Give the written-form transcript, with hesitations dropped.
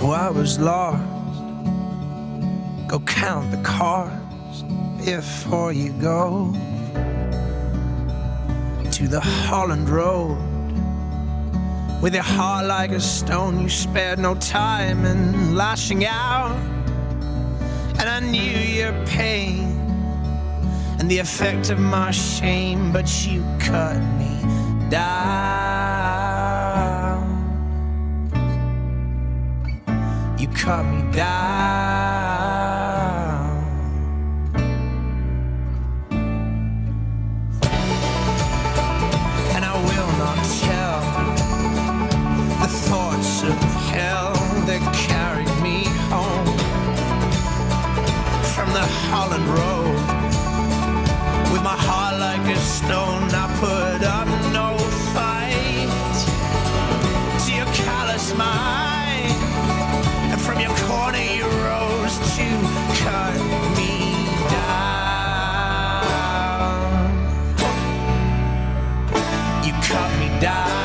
So I was lost. Go count the cars before you go to the Holland Road. With your heart like a stone, you spared no time in lashing out. And I knew your pain and the effect of my shame, but you cut me down. You cut me down. And I will not tell the thoughts of hell that carried me home from the Holland Road. With my heart like a stone, I put up no fight to your callous mind. And from your corner you rose to cut me down. You cut me down.